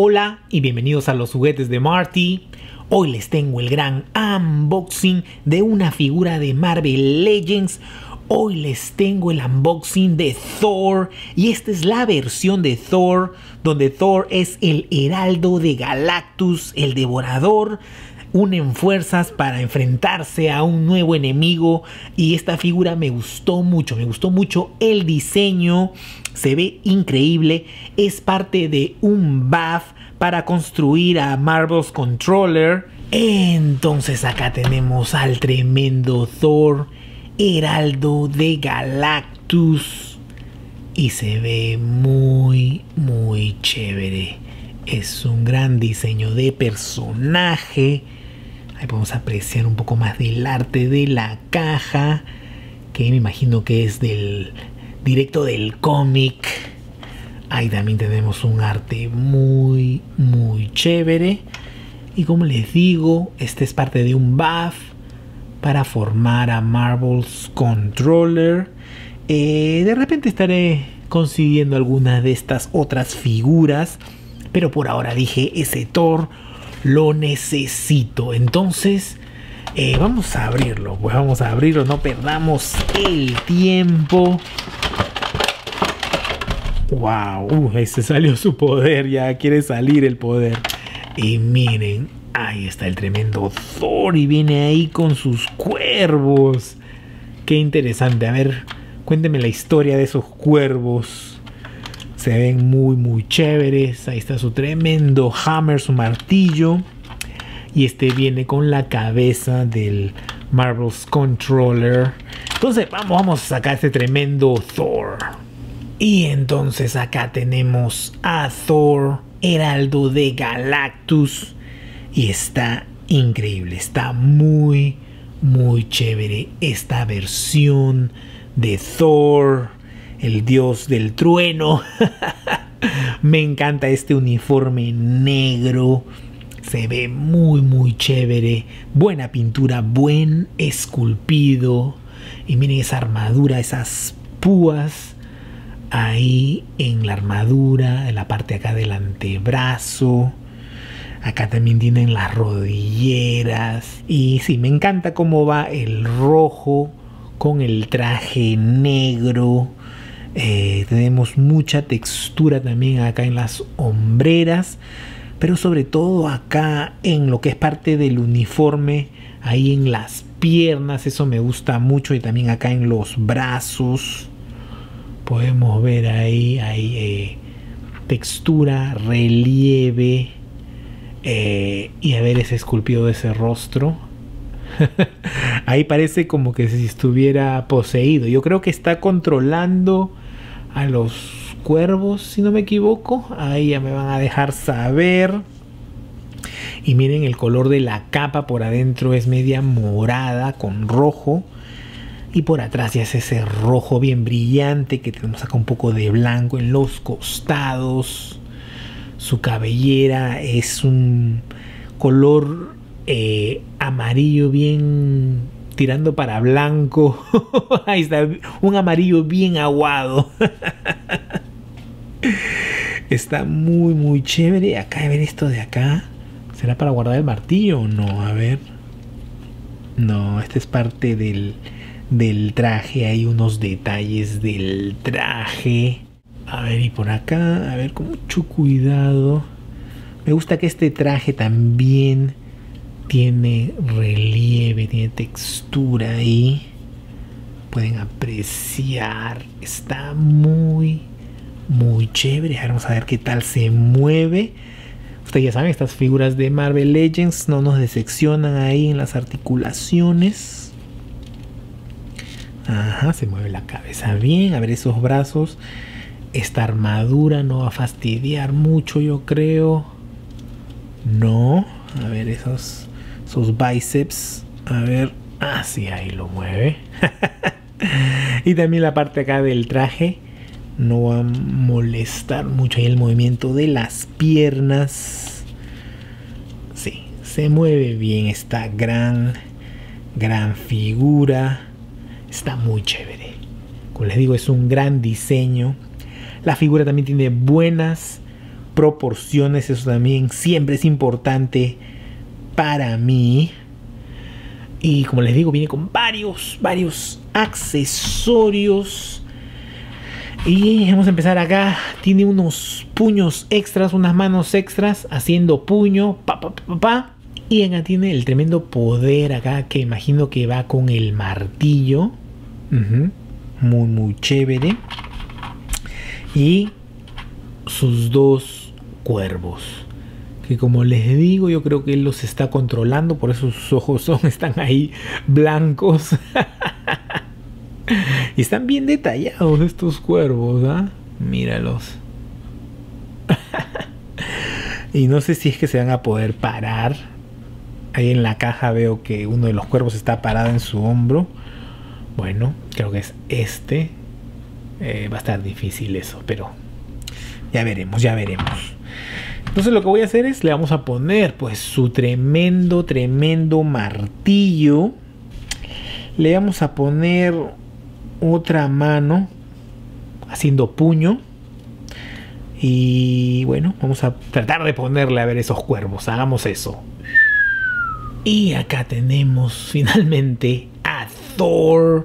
Hola y bienvenidos a los juguetes de Marty. Hoy les tengo el gran unboxing de una figura de Marvel Legends. Hoy les tengo el unboxing de Thor y esta es la versión de Thor donde Thor es el heraldo de Galactus, el devorador. Unen fuerzas para enfrentarse a un nuevo enemigo y esta figura me gustó mucho el diseño, se ve increíble, es parte de un buff para construir a Marvel's Controller. Entonces acá tenemos al tremendo Thor, heraldo de Galactus y se ve muy chévere, es un gran diseño de personaje. Ahí podemos apreciar un poco más del arte de la caja, que me imagino que es directo del cómic. Ahí también tenemos un arte muy chévere. Y como les digo, este es parte de un buff para formar a Marvel's Controller. De repente estaré consiguiendo algunas de estas otras figuras, pero por ahora dije, ese Thor lo necesito. Entonces vamos a abrirlo, no perdamos el tiempo. Wow, ahí se salió su poder, ya quiere salir el poder. Y miren, ahí está el tremendo Thor y viene ahí con sus cuervos. Qué interesante, a ver, cuénteme la historia de esos cuervos. Se ven muy chéveres. Ahí está su tremendo hammer, su martillo. Y este viene con la cabeza del Marvel's Controller. Entonces vamos a sacar este tremendo Thor. Y entonces acá tenemos a Thor, heraldo de Galactus. Y está increíble. Está muy chévere esta versión de Thor, el dios del trueno. Me encanta este uniforme negro. Se ve muy chévere. Buena pintura, buen esculpido. Y miren esa armadura, esas púas ahí en la armadura, en la parte acá del antebrazo. Acá también tienen las rodilleras. Y sí, me encanta cómo va el rojo con el traje negro. Tenemos mucha textura también acá en las hombreras, pero sobre todo acá en lo que es parte del uniforme, ahí en las piernas, eso me gusta mucho, y también acá en los brazos podemos ver ahí textura, relieve, y a ver ese esculpido de ese rostro. Ahí parece como que si estuviera poseído. Yo creo que está controlando a los cuervos, si no me equivoco. Ahí ya me van a dejar saber. Y miren el color de la capa, por adentro es media morada con rojo. Y por atrás ya es ese rojo bien brillante, que tenemos acá un poco de blanco en los costados. Su cabellera es un color amarillo bien tirando para blanco. Ahí está, un amarillo bien aguado. Está muy chévere. Acá, a ver esto de acá, ¿será para guardar el martillo o no? A ver, no, este es parte del traje. Hay unos detalles del traje. A ver, y por acá, a ver, con mucho cuidado. Me gusta que este traje también tiene relieve, tiene textura ahí. Pueden apreciar. Está muy chévere. Ahora vamos a ver qué tal se mueve. Ustedes ya saben, estas figuras de Marvel Legends no nos decepcionan ahí en las articulaciones. Ajá, se mueve la cabeza bien. A ver esos brazos. Esta armadura no va a fastidiar mucho, yo creo. No. A ver esos bíceps. A ver. Ah, sí, ahí lo mueve. Y también la parte acá del traje no va a molestar mucho ahí el movimiento de las piernas. Sí, se mueve bien esta gran figura. Está muy chévere. Como les digo, es un gran diseño. La figura también tiene buenas proporciones, eso también siempre es importante para mí. Y como les digo, viene con varios accesorios. Y vamos a empezar acá. Tiene unos puños extras, unas manos extras, haciendo puño, Y acá tiene el tremendo poder acá, que imagino que va con el martillo. Muy chévere. Y sus dos cuervos, que como les digo, yo creo que él los está controlando, por eso sus ojos están ahí blancos. Y están bien detallados estos cuervos, ¿ah? Míralos. Y no sé si es que se van a poder parar. Ahí en la caja veo que uno de los cuervos está parado en su hombro. Bueno, creo que es este. Va a estar difícil eso, pero ya veremos. Entonces lo que voy a hacer es, le vamos a poner pues su tremendo martillo. Le vamos a poner otra mano haciendo puño. Y bueno, vamos a tratar de ponerle a ver esos cuervos. Hagamos eso. Y acá tenemos finalmente a Thor,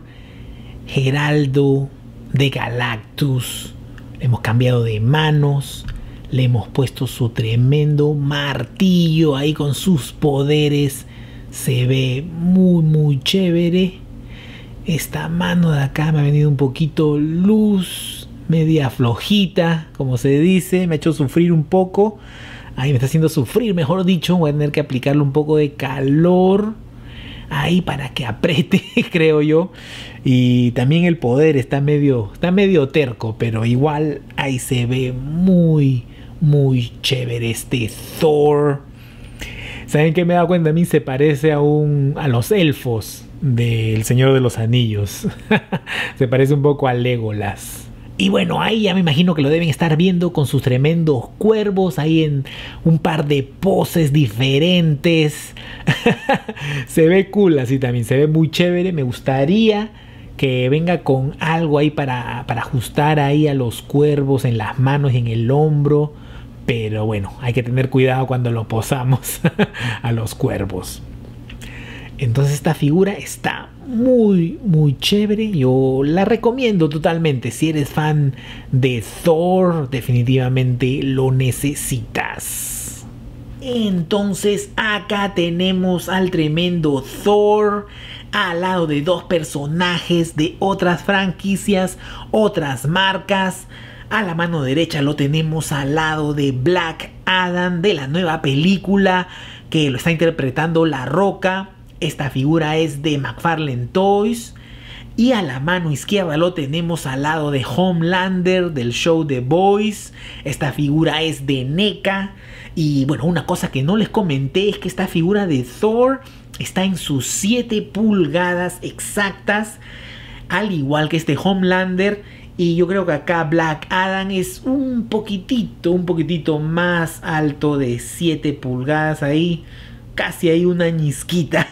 Heraldo de Galactus. Le hemos cambiado de manos. Le hemos puesto su tremendo martillo ahí con sus poderes. Se ve muy chévere. Esta mano de acá me ha venido un poquito luz, media flojita, como se dice. Me ha hecho sufrir un poco. Ahí me está haciendo sufrir, mejor dicho. Voy a tener que aplicarle un poco de calor ahí para que apriete, creo yo. Y también el poder está medio terco, pero igual ahí se ve muy chévere este Thor. ¿Saben qué me he dado cuenta? A mí se parece a los elfos del Señor de los Anillos. Se parece un poco a Legolas. Y bueno, ahí ya me imagino que lo deben estar viendo con sus tremendos cuervos, ahí en un par de poses diferentes. Se ve cool así también, se ve muy chévere. Me gustaría que venga con algo ahí para ajustar ahí a los cuervos en las manos y en el hombro. Pero bueno, hay que tener cuidado cuando lo posamos a los cuervos. Entonces esta figura está muy chévere. Yo la recomiendo totalmente. Si eres fan de Thor, definitivamente lo necesitas. Entonces acá tenemos al tremendo Thor al lado de dos personajes de otras franquicias, otras marcas. A la mano derecha lo tenemos al lado de Black Adam, de la nueva película que lo está interpretando La Roca. Esta figura es de McFarlane Toys. Y a la mano izquierda lo tenemos al lado de Homelander del show The Boys. Esta figura es de NECA. Y bueno, una cosa que no les comenté es que esta figura de Thor está en sus 7 pulgadas exactas, al igual que este Homelander. Y yo creo que acá Black Adam es un poquitito más alto de 7 pulgadas ahí. Casi hay una ñisquita.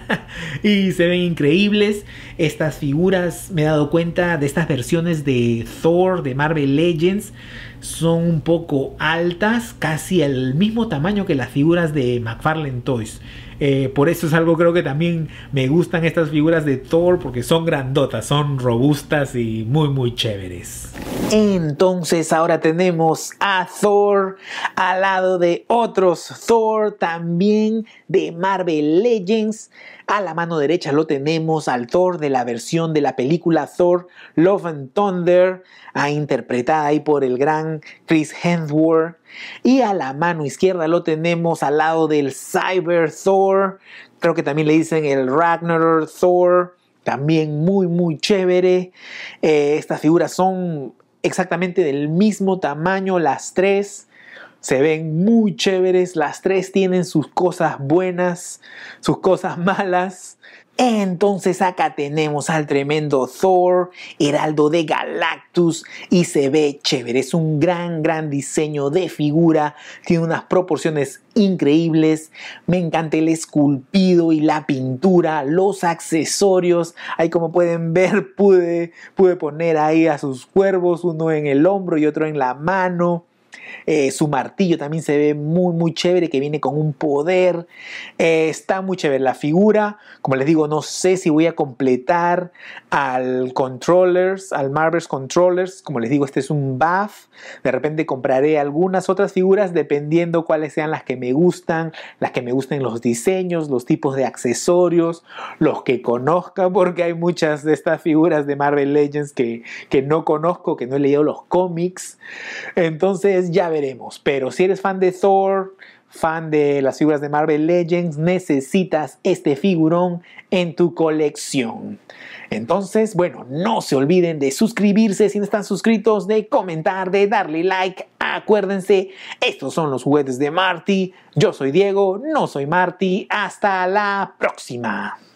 Y se ven increíbles. Estas figuras, me he dado cuenta de estas versiones de Thor, de Marvel Legends, son un poco altas, casi el mismo tamaño que las figuras de McFarlane Toys. Por eso es algo, creo que también me gustan estas figuras de Thor, porque son grandotas, son robustas y muy chéveres. Entonces ahora tenemos a Thor al lado de otros Thor también de Marvel Legends. A la mano derecha lo tenemos al Thor de la versión de la película Thor Love and Thunder, interpretada ahí por el gran Chris Hemsworth. Y a la mano izquierda lo tenemos al lado del Cyber Thor, creo que también le dicen el Ragnarok Thor, también muy chévere. Estas figuras son exactamente del mismo tamaño, las tres. Se ven muy chéveres, las tres tienen sus cosas buenas, sus cosas malas. Entonces acá tenemos al tremendo Thor, Heraldo de Galactus, y se ve chévere. Es un gran diseño de figura, tiene unas proporciones increíbles. Me encanta el esculpido y la pintura, los accesorios. Ahí, como pueden ver, pude poner ahí a sus cuervos, uno en el hombro y otro en la mano. Su martillo también se ve muy chévere, que viene con un poder. Está muy chévere la figura. Como les digo, no sé si voy a completar al Marvel's Controllers. Como les digo, este es un buff. De repente compraré algunas otras figuras dependiendo cuáles sean las que me gustan, los diseños, los tipos de accesorios, los que conozca, porque hay muchas de estas figuras de Marvel Legends que no conozco, que no he leído los cómics. Entonces ya veremos. Pero si eres fan de Thor, fan de las figuras de Marvel Legends, necesitas este figurón en tu colección. Entonces, bueno, no se olviden de suscribirse si no están suscritos, de comentar, de darle like. Acuérdense, estos son los juguetes de Marty. Yo soy Diego, no soy Marty. Hasta la próxima.